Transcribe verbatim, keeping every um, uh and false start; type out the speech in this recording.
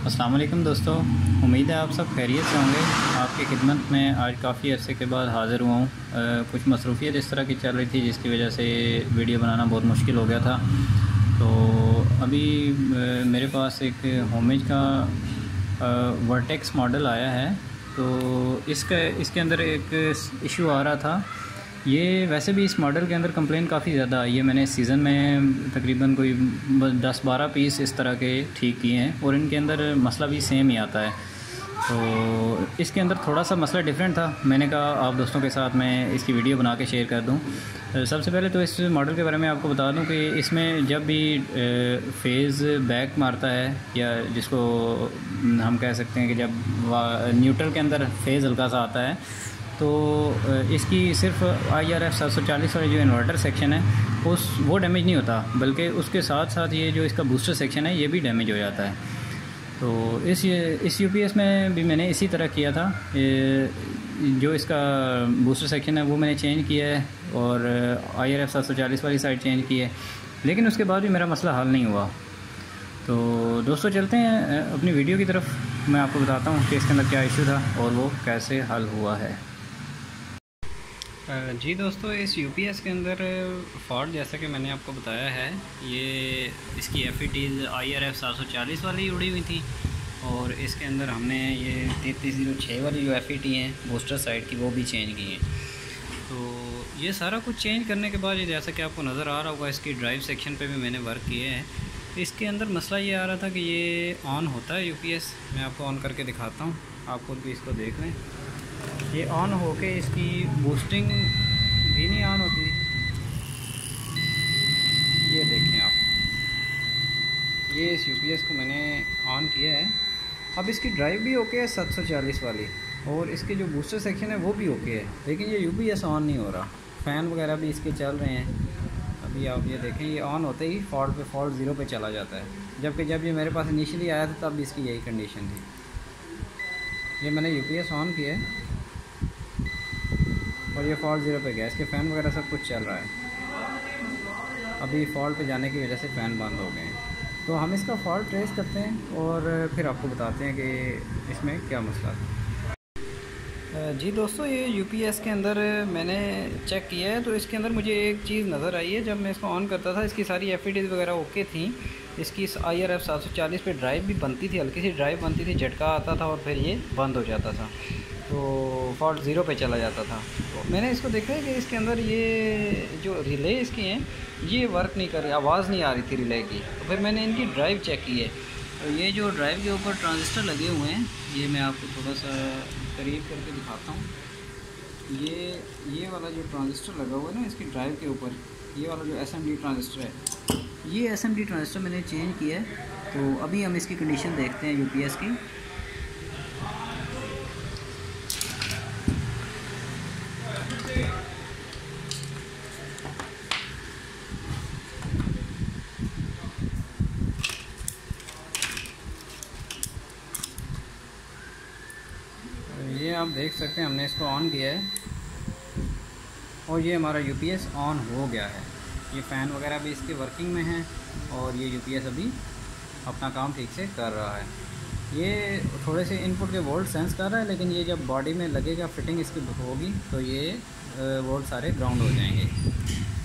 अस्सलाम वालेकुम दोस्तों, उम्मीद है आप सब खैरियत से होंगे। आपकी खिदमत में आज काफ़ी अरसे के बाद हाज़िर हुआ हूँ। कुछ मसरूफ़ियत इस तरह की चल रही थी जिसकी वजह से वीडियो बनाना बहुत मुश्किल हो गया था। तो अभी आ, मेरे पास एक होमेज का वर्टेक्स मॉडल आया है। तो इसका इसके अंदर एक इशू आ रहा था। ये वैसे भी इस मॉडल के अंदर कंप्लेन काफ़ी ज़्यादा आई है। मैंने इस सीज़न में तकरीबन कोई दस बारह पीस इस तरह के ठीक किए हैं और इनके अंदर मसला भी सेम ही आता है। तो इसके अंदर थोड़ा सा मसला डिफरेंट था। मैंने कहा आप दोस्तों के साथ मैं इसकी वीडियो बना के शेयर कर दूं। सबसे पहले तो इस मॉडल के बारे में आपको बता दूं कि इसमें जब भी फेज़ बैक मारता है या जिसको हम कह सकते हैं कि जब न्यूट्रल के अंदर फेज़ हल्का सा आता है तो इसकी सिर्फ आई आर एफ सात सौ चालीस वाली जो इन्वर्टर सेक्शन है उस वो डैमेज नहीं होता, बल्कि उसके साथ साथ ये जो इसका बूस्टर सेक्शन है ये भी डैमेज हो जाता है। तो इस इस यूपीएस में भी मैंने इसी तरह किया था। जो इसका बूस्टर सेक्शन है वो मैंने चेंज किया है और आई आर एफ सात सौ चालीस वाली साइड चेंज की है, लेकिन उसके बाद भी मेरा मसला हल नहीं हुआ। तो दोस्तों चलते हैं अपनी वीडियो की तरफ। मैं आपको बताता हूँ कि इसके अंदर क्या इशू था और वो कैसे हल हुआ है। जी दोस्तों, इस यूपीएस के अंदर फॉल्ट जैसा कि मैंने आपको बताया है, ये इसकी F E Ts I R F सात सौ चालीस वाली उड़ी हुई थी और इसके अंदर हमने ये तैंतीस ज़ीरो छः वाली जो एफ ई टी हैं बूस्टर साइड की वो भी चेंज की हैं। तो ये सारा कुछ चेंज करने के बाद ये जैसा कि आपको नज़र आ रहा होगा, इसकी ड्राइव सेक्शन पे भी मैंने वर्क किए हैं। इसके अंदर मसला ये आ रहा था कि ये ऑन होता है यूपीएस। मैं आपको ऑन करके दिखाता हूँ, आप खुद भी इसको देख लें। ये ऑन होके इसकी बूस्टिंग भी नहीं ऑन होती। ये देखें आप, ये इस यूपीएस को मैंने ऑन किया है। अब इसकी ड्राइव भी ओके है सात सौ चालीस वाली और इसके जो बूस्टर सेक्शन है वो भी ओके है, लेकिन ये यूपीएस ऑन नहीं हो रहा। फ़ैन वगैरह भी इसके चल रहे हैं। अभी आप ये देखें, ये ऑन होते ही फॉल्ट पे फॉल्ट ज़ीरो पे चला जाता है, जबकि जब ये मेरे पास इनिशियली आया था तब इसकी यही कंडीशन थी। ये मैंने यूपीएस ऑन किया है और ये फॉल्ट ज़ीरो पे गया। इसके फ़ैन वगैरह सब कुछ चल रहा है। अभी फॉल्ट पे जाने की वजह से फ़ैन बंद हो गए हैं। तो हम इसका फॉल्ट ट्रेस करते हैं और फिर आपको बताते हैं कि इसमें क्या मसला था। जी दोस्तों, ये यूपीएस के अंदर मैंने चेक किया है तो इसके अंदर मुझे एक चीज़ नज़र आई है। जब मैं इसको ऑन करता था इसकी सारी एफ ई डीज़ वगैरह ओके थी। इसकी इस आई आर एफ सात सौ चालीस पे ड्राइव भी बनती थी, हल्की सी ड्राइव बनती थी, झटका आता था और फिर ये बंद हो जाता था, तो फॉल्ट ज़ीरो पे चला जाता था। तो मैंने इसको देखा है कि इसके अंदर ये जो रिले इसकी हैं ये वर्क नहीं कर रही, आवाज़ नहीं आ रही थी रिले की। तो फिर मैंने इनकी ड्राइव चेक की है। तो ये जो ड्राइव के ऊपर ट्रांजिस्टर लगे हुए हैं, ये मैं आपको थोड़ा सा करीब करके दिखाता हूँ। ये ये वाला जो ट्रांजिस्टर लगा हुआ है ना इसकी ड्राइव के ऊपर, ये वाला जो एस एम डी ट्रांजिस्टर है, ये एस एम डी ट्रांजिस्टर मैंने चेंज किया है। तो अभी हम इसकी कंडीशन देखते हैं यूपीएस की। ये आप देख सकते हैं हमने इसको ऑन किया है और ये हमारा यूपीएस ऑन हो गया है। ये फ़ैन वगैरह भी इसके वर्किंग में हैं और ये यूपीएस अभी अपना काम ठीक से कर रहा है। ये थोड़े से इनपुट के वोल्ट सेंस कर रहा है, लेकिन ये जब बॉडी में लगेगा, फिटिंग इसकी होगी तो ये वोल्ट सारे ग्राउंड हो जाएंगे।